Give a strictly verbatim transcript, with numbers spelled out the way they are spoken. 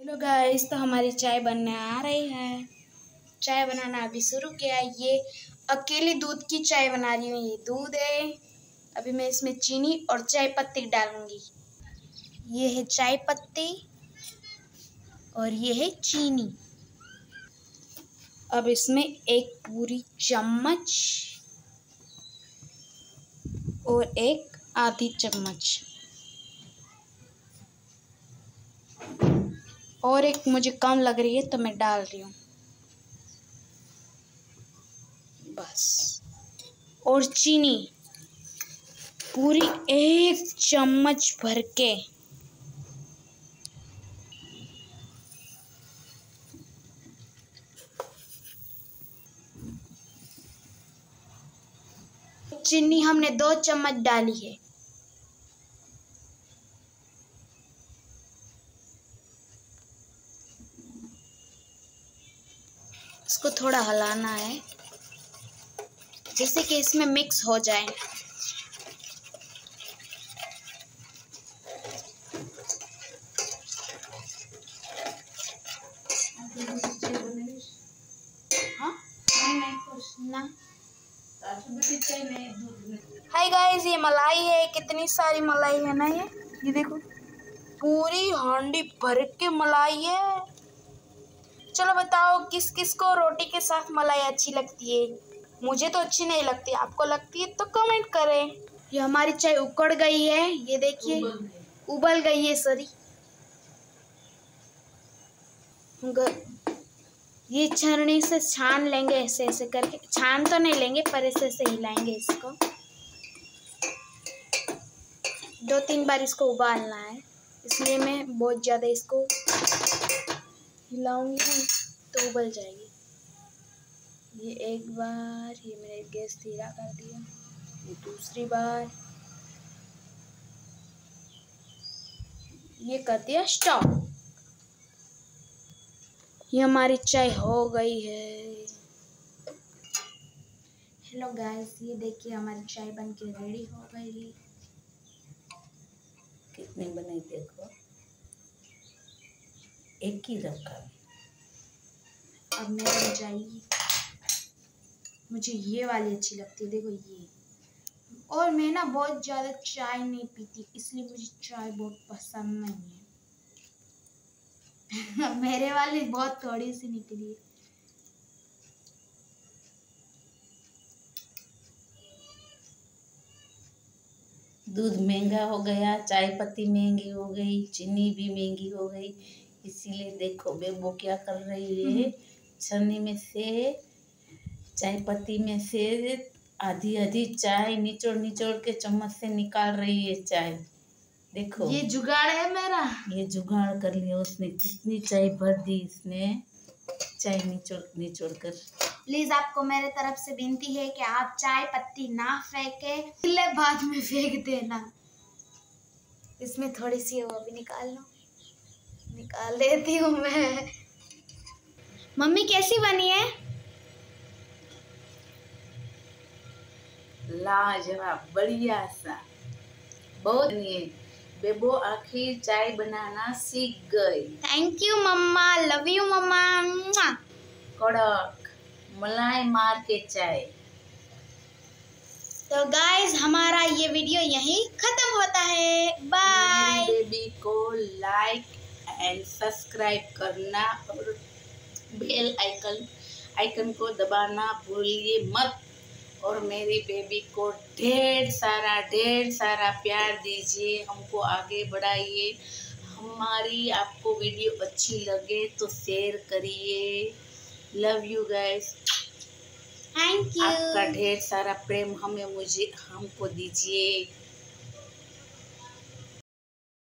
Hello guys, तो हमारी चाय बनने आ रही है। चाय बनाना अभी शुरू किया है। ये अकेले दूध की चाय बना रही हूँ। ये दूध है, अभी मैं इसमें चीनी और चाय पत्ती डालूंगी। ये है चाय पत्ती और ये है चीनी। अब इसमें एक पूरी चम्मच और एक आधी चम्मच और एक मुझे कम लग रही है तो मैं डाल रही हूँ बस। और चीनी पूरी एक चम्मच भर के। चीनी हमने दो चम्मच डाली है। इसको थोड़ा हिलाना है जिससे कि इसमें मिक्स हो जाए। हाँ? हाय गाइस, ये मलाई है। कितनी सारी मलाई है ना। ये ये देखो, पूरी हांडी भर के मलाई है। चलो बताओ, किस किस को रोटी के साथ मलाई अच्छी लगती है। मुझे तो अच्छी नहीं लगती, आपको लगती है तो कमेंट करें। ये हमारी चाय उकड़ गई है, ये देखिए उबल गई है। सॉरी, ये छन्नी से छान लेंगे, ऐसे ऐसे करके। छान तो नहीं लेंगे पर ऐसे ऐसे हिलाएंगे इसको। दो तीन बार इसको उबालना है, इसलिए मैं बहुत ज़्यादा इसको हिलाऊंगी तो उबल जाएगी। ये एक बार, ये मैंने गैस धीरा कर दिया। ये दूसरी बार, ये कर दिया स्टॉप। ये हमारी चाय हो गई है। हेलो गाइस, ये देखिए हमारी चाय बन के रेडी हो गई। कितनी बनाई देखो, एक ही रखा। अब मेरा बन जाएगी। मुझे ये वाली अच्छी लगती है, देखो ये। और मैं ना बहुत ज़्यादा चाय नहीं पीती, इसलिए मुझे चाय बहुत पसंद नहीं है। मेरे वाली बहुत थोड़ी सी निकली। दूध महंगा हो गया, चाय पत्ती महंगी हो गई, चीनी भी महंगी हो गई। इसीलिए देखो बेबो क्या कर रही है, छन्नी में से चाय पत्ती में से आधी आधी चाय निचोड़ निचोड़ के चम्मच से निकाल रही है चाय। देखो ये जुगाड़ है मेरा। ये जुगाड़ कर लिया उसने। कितनी चाय भर दी इसने, चाय निचोड़ निचोड़ कर। प्लीज आपको मेरे तरफ से विनती है कि आप चाय पत्ती ना फेंके, ले बाद में फेंक देना। इसमें थोड़ी सी वो भी निकाल लो, निकाल देती हूँ मैं। मम्मी कैसी बनी है? लाजवाब, बढ़िया सा, बहुत नहीं। बेबो आखिर चाय बनाना सीख गई। थैंक यू मम्मा, लव यू मम्मा। कड़क मलाई मार के चाय। तो गाइस, हमारा ये वीडियो यहीं खत्म होता है। बाय। बेबी को लाइक एंड सब्सक्राइब करना और बेल आइकन आइकन को दबाना भूलिए मत। और मेरी बेबी को ढेर सारा ढेर सारा प्यार दीजिए, हमको आगे बढ़ाइए। हमारी आपको वीडियो अच्छी लगे तो शेयर करिए। Love you guys. Thank you. आपका ढेर सारा प्रेम हमें मुझे हमको दीजिए।